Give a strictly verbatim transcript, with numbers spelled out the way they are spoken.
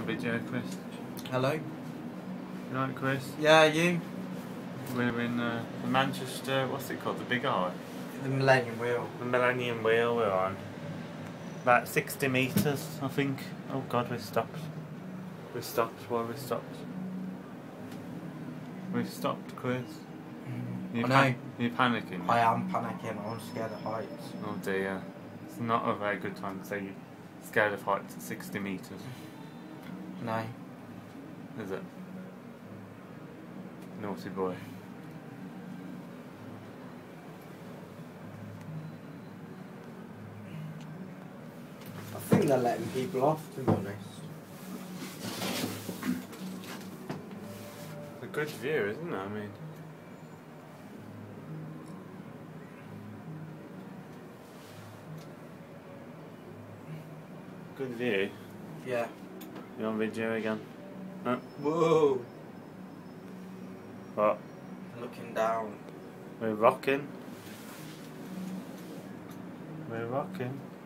video, Chris. Hello. You right, Chris? Yeah, you? We're in uh, Manchester, what's it called? The Big Eye? The Millennium Wheel. The Millennium Wheel we're on. About sixty metres, I think. Oh god, we stopped. We stopped, why we stopped? We stopped, Chris. Mm, You I pan know. You're panicking? I am panicking. I'm scared of heights. Oh dear. It's not a very good time to say you're scared of heights at sixty metres. No. Is it? Naughty boy. I think they're letting people off, to be honest. A good view, isn't it? I mean... Good view. Yeah. You on video again? Huh? Whoa. What? Looking down. We're rocking. We're rocking.